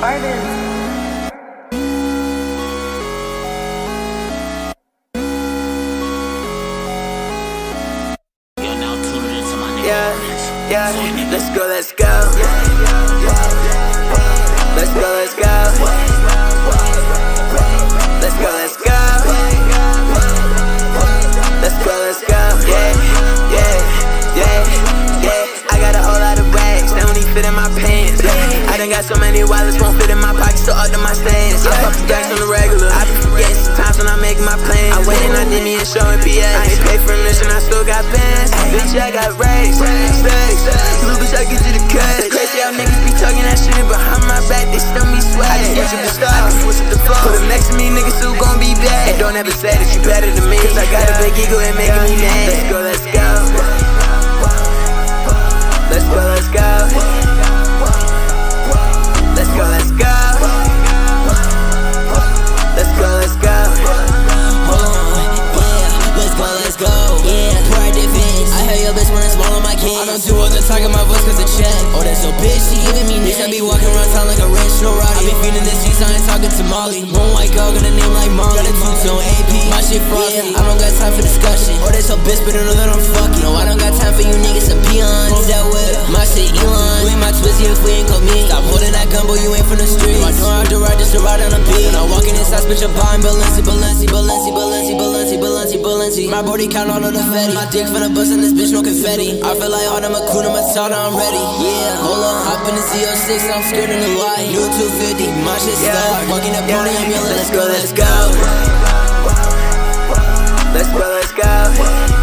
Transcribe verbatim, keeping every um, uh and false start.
artist. Yeah, yeah, let's go, let's go. Let's go, let's go. Let's go, let's go. Let's go, let's go. Yeah, yeah, yeah, yeah. I got a whole lot of bags, they don't even fit in my pants. Yeah. I done got so many wallets, won't fit in my pockets, so up to my stance. I pop the gas on the regular. I be forgetting sometimes when I make my plans. I went and I did me a show in P S. I ain't paid for admission, I still got bands. Bitch, I got rags, stacks. Little bitch, I get you the cut. Crazy how niggas be talking that shit behind my back, they still me swag. I just switch up the style, I can switch up the flow. Put them next to me, niggas still gon' be bad. And don't ever say that you better than me, cause I got a big ego and making me mad. Let's go, let's go. Let's go, let's go. Let's go, let's go. Let's go, let's go. Let's go, yeah, pride advance. I heard your bitch wanna swallow my can. I don't do all the talking, my voice cause a check. Oh, that's your bitch, she giving me neck. I be walking around town like a ranch, no rowdy. I be feeding this cheese, I ain't talking to Molly. One white girl, got a name like Molly. Got a two-tone A P, my shit frosty. Yeah, I don't got time for discussion. Oh, that's your bitch, but I know that I'm fucking. No, I don't got time for you niggas to peons. That way, my shit Elon. You ain't my twizzy if we ain't go mean. Stop holding that gun, boy, you ain't from the streets. I don't have to ride just to ride on the beat. When I walk in inside, bitch, I'm buying Balenci, Balenci, Balenci, Balenci, Balenci, Balenci, Balenci. My body count all of the fatty. My dick finna bust in this bitch, no confetti. I feel like Harder McCoon, I'm a Tata, I'm ready. Yeah, hold on, hop in the Z oh six, I'm scared in the light. New two fifty, my shit start. Walking up on it, I'm yelling, let's go, let's go. Let's go, let's go.